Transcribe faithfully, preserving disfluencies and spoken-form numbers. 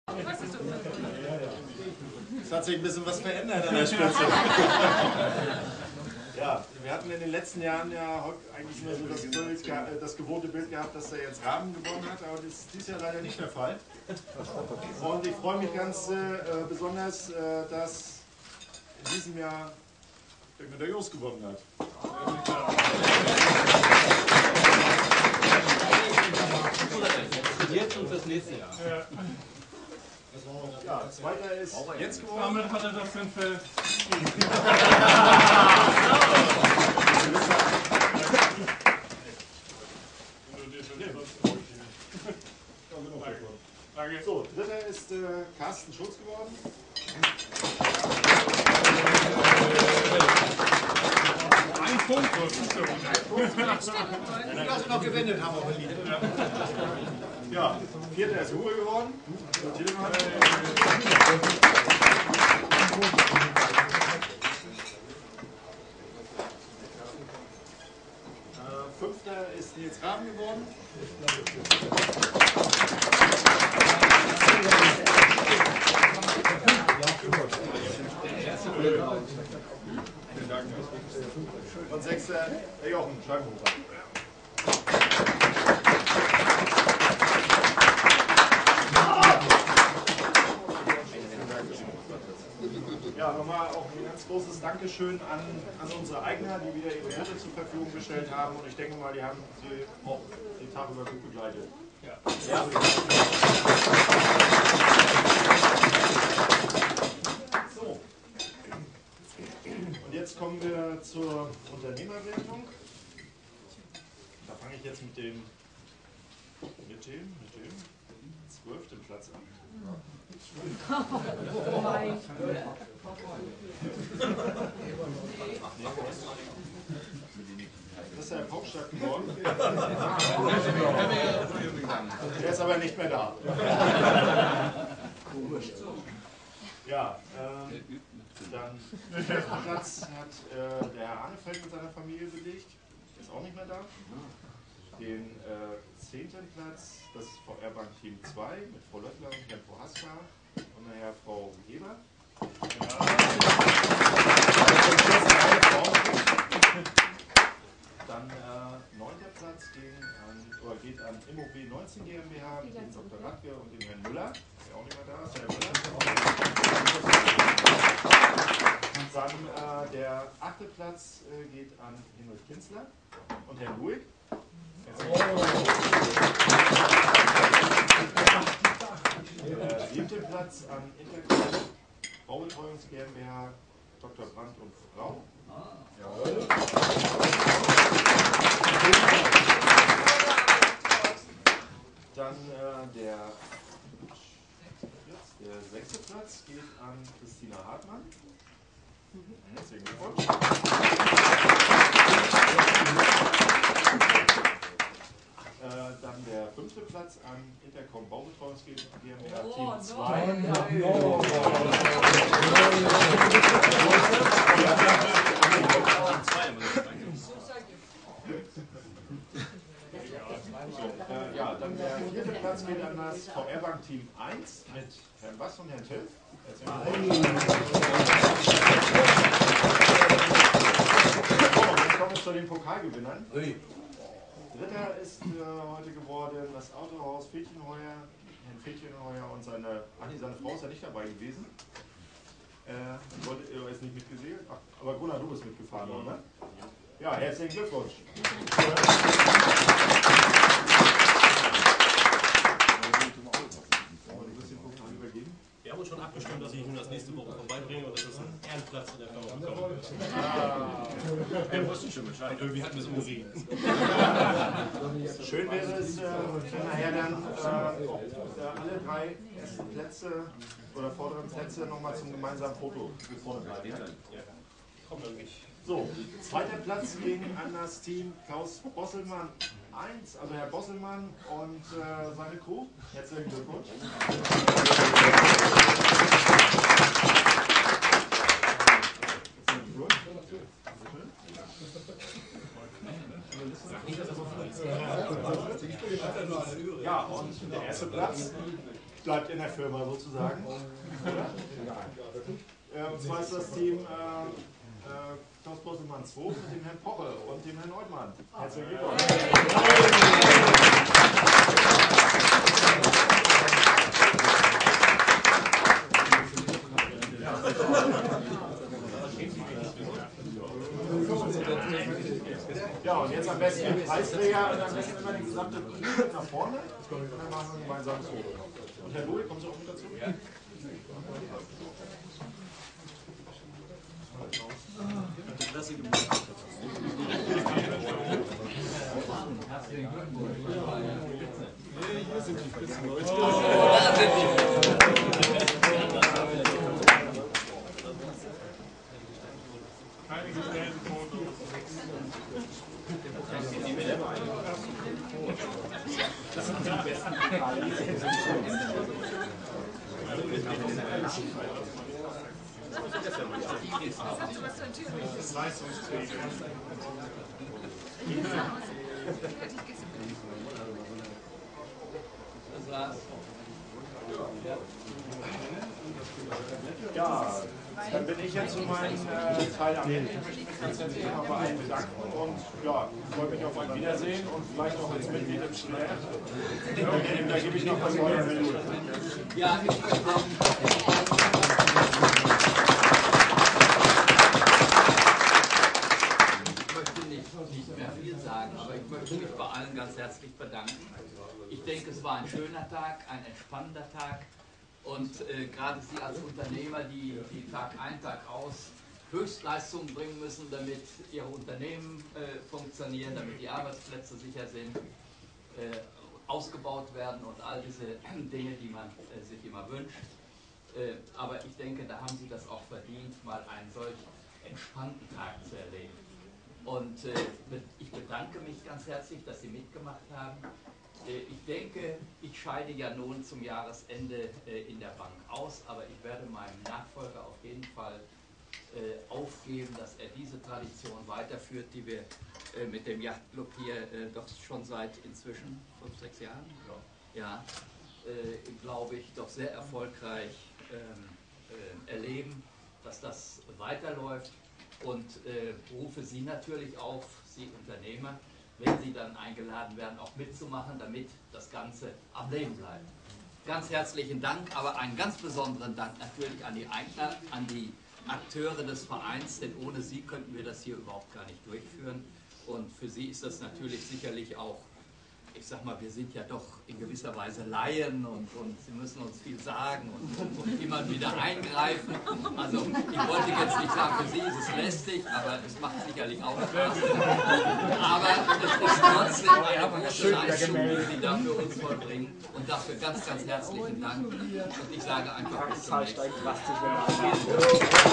Es hat sich ein bisschen was verändert an der Spitze. Ja, wir hatten in den letzten Jahren ja eigentlich immer so das, Bild, das gewohnte Bild gehabt, dass er jetzt Raben gewonnen hat, aber das ist dieses Jahr leider nicht der Fall. Und ich freue mich ganz äh, besonders, äh, dass in diesem Jahr der Jos gewonnen hat. Jetzt und fürs nächste Jahr. Ja, zweiter ist jetzt geworden. Damit hat er das dann für... So, dritter ist äh, Carsten Schulz geworden. Ein Punkt. Das noch gewendet haben, aber lieb. Ja, vierter ist Uwe geworden. Äh, fünfter ist Nils Raben geworden. Und sechster der Jochen Schlangenhofer. Ja, nochmal auch ein ganz großes Dankeschön an, an unsere Eigner, die wieder ihre Boote zur Verfügung gestellt haben. Und ich denke mal, die haben sie auch den Tag über gut begleitet. Ja. Ja. So. Und jetzt kommen wir zur Unternehmerwertung. Da fange ich jetzt mit dem, mit dem, mit dem zwölften Platz an. Oh mein Gott. Das ist Herr Hauptstadt geworden. Der ist aber nicht mehr da. Ja, ähm, dann den vierten Platz hat äh, der Herr Arnefeld mit seiner Familie belegt. Ist auch nicht mehr da. Den äh, zehnten Platz, das ist V R-Bank Team zwei mit Frau Löttler und Herrn Prohaska und nachher Frau Geber. Ja. Dann äh, neunter Platz ging an, oder geht an Immob neunzehn GmbH mit dem Doktor Radke und dem Herrn Müller, der auch nicht mehr da ist, Herr Müller. Dann äh, der achte Platz äh, geht an Hinrich Kinzler und Herrn Luig. Der siebte Platz an Intercom Baubetreuungs GmbH Doktor Brandt und Frau. Jawohl. Dann äh, der, der sechste Platz geht an Christina Hartmann. Herzlichen Glückwunsch. Äh, dann der fünfte Platz an Intercom Baubetreuungs GmbH Team zwei. Äh, ja, dann der vierte Platz geht an das V R-Bank Team eins mit Herrn Bass und Herrn Till. So, jetzt kommen wir zu den Pokalgewinnern. Dritter ist äh, heute geworden das Autohaus Fädchenheuer, Herrn Fädchenheuer und seine, ach nee, seine Frau ist ja nicht dabei gewesen. Äh, wollte, er ist nicht mitgesegelt, ach, aber Gunnar, du bist mitgefahren, oder? Ne? Ja, herzlichen Glückwunsch. Wir haben uns schon abgestimmt, dass ich Ihnen das nächste Woche vorbeibringe und das ist ein Ehrenplatz in der Firma bekommen. Wir wussten schon Bescheid, irgendwie hatten wir es umgerieben. Schön wäre es, äh, wenn nachher dann äh, auch, äh, alle drei ersten Plätze oder vorderen Plätze nochmal zum gemeinsamen Foto vorne bleiben. Ja. Kommt irgendwie. So, zweiter Platz ging an das Team Klaus Bosselmann eins, also Herr Bosselmann und äh, seine Crew. Herzlichen Glückwunsch. Ja, und der erste Platz bleibt in der Firma sozusagen. äh, und zwar ist das Team äh, äh, Klaus Bosselmann zwei mit dem Herrn Poche und dem Herrn Neutmann. Herzlichen Glückwunsch. Ja, und jetzt am besten den Preisträger und am besten immer die gesamte Kugel nach vorne. Und dann machen wir ein gemeinsames Foto. Und Herr Louis, kommen Sie auch mit dazu? Ja. Herzlichen Glückwunsch. Hier sind die Spitzenleute. Keine gestellten Fotos. Das sind die besten. Das ist Leistungsträger. Das war's. Ja, dann bin ich jetzt zu meinem äh, Teil am Ende. Ich möchte mich ganz herzlich mal bei allen bedanken und ja, freue mich auf ein Wiedersehen und vielleicht auch als Mitglied im Schnell. Da gebe ich noch was Neues. Ja, ich möchte nicht, nicht mehr viel sagen, aber ich möchte mich bei allen ganz herzlich bedanken. Ich denke, es war ein schöner Tag, ein entspannender Tag. Und äh, gerade Sie als Unternehmer, die, die Tag ein, Tag aus Höchstleistungen bringen müssen, damit Ihre Unternehmen äh, funktionieren, damit die Arbeitsplätze sicher sind, äh, ausgebaut werden und all diese Dinge, die man äh, sich immer wünscht. Äh, aber ich denke, da haben Sie das auch verdient, mal einen solch entspannten Tag zu erleben. Und äh, ich bedanke mich ganz herzlich, dass Sie mitgemacht haben. Ich denke, ich scheide ja nun zum Jahresende in der Bank aus, aber ich werde meinem Nachfolger auf jeden Fall aufgeben, dass er diese Tradition weiterführt, die wir mit dem Yachtclub hier doch schon seit inzwischen fünf, sechs Jahren, ja, glaube ich, doch sehr erfolgreich erleben, dass das weiterläuft und rufe Sie natürlich auf, Sie Unternehmer, wenn Sie dann eingeladen werden, auch mitzumachen, damit das Ganze am Leben bleibt. Ganz herzlichen Dank, aber einen ganz besonderen Dank natürlich an die Eigner, an die Akteure des Vereins, denn ohne Sie könnten wir das hier überhaupt gar nicht durchführen. Und für Sie ist das natürlich sicherlich auch, ich sag mal, wir sind ja doch in gewisser Weise Laien und, und Sie müssen uns viel sagen und, und, und immer wieder eingreifen. Also ich wollte jetzt nicht sagen, für Sie ist es lästig, aber es macht sicherlich auch Spaß. Aber es ist trotzdem eine große Leistung, die Sie da für uns vollbringen. Und dafür ganz, ganz herzlichen Dank. Und ich sage einfach bis zum nächsten Mal.